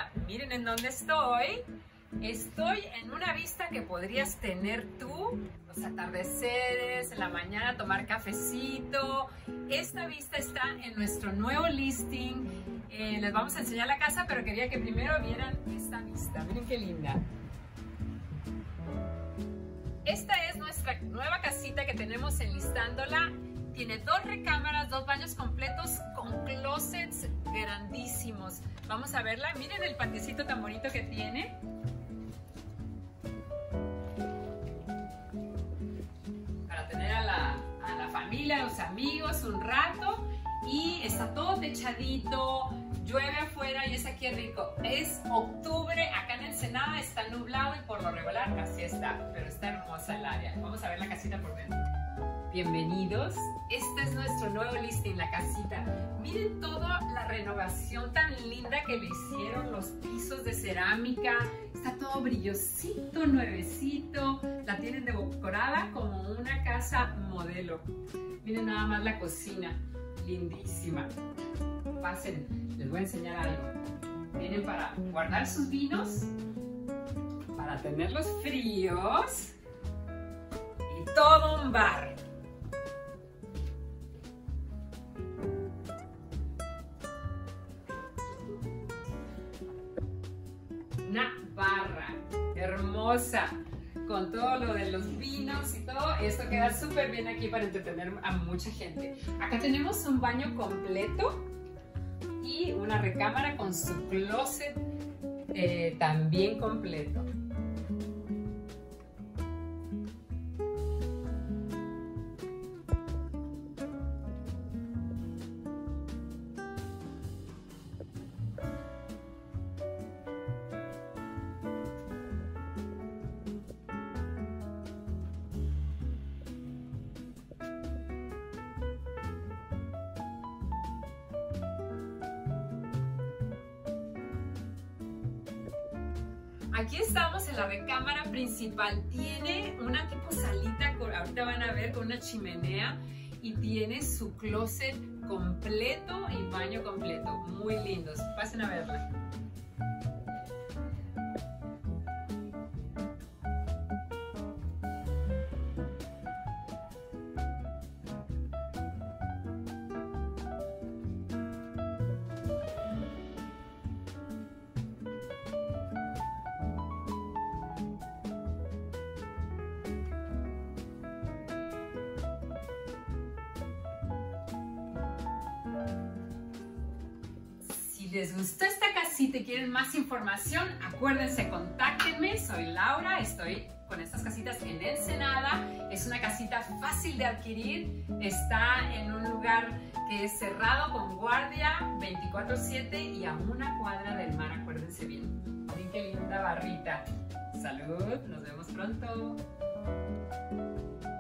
Hola, miren en dónde estoy. Estoy en una vista que podrías tener tú, los atardeceres, en la mañana tomar cafecito. Esta vista está en nuestro nuevo listing. Les vamos a enseñar la casa, pero quería que primero vieran esta vista. Miren qué linda. Esta es nuestra nueva casita que tenemos enlistándola. Tiene 2 recámaras, 2 baños completos con closets grandísimos. Vamos a verla. Miren el patiecito tan bonito que tiene. Para tener a la familia, a los amigos un rato. Y está todo techadito, llueve afuera y es aquí rico. Es octubre, acá en Ensenada está nublado y por lo regular así está, pero está hermosa el área. Vamos a ver la casita por dentro. Bienvenidos, este es nuestro nuevo listing, la casita. Miren toda la renovación tan linda que le hicieron, los pisos de cerámica, está todo brillosito, nuevecito, la tienen decorada como una casa modelo. Miren nada más la cocina, lindísima. Pasen, les voy a enseñar algo. Tienen para guardar sus vinos, para tenerlos fríos y todo un bar. Una barra hermosa con todo lo de los vinos y todo. Esto queda súper bien aquí para entretener a mucha gente. Acá tenemos un baño completo y una recámara con su closet también completo. Aquí estamos en la recámara principal. Tiene una tipo salita, ahorita van a ver, con una chimenea y tiene su closet completo y baño completo. Muy lindos. Pasen a verla. Si les gustó esta casita y quieren más información, acuérdense, contáctenme. Soy Laura, estoy con estas casitas en Ensenada. Es una casita fácil de adquirir. Está en un lugar que es cerrado con guardia 24/7 y a una cuadra del mar, acuérdense bien. Miren qué linda barrita. Salud, nos vemos pronto.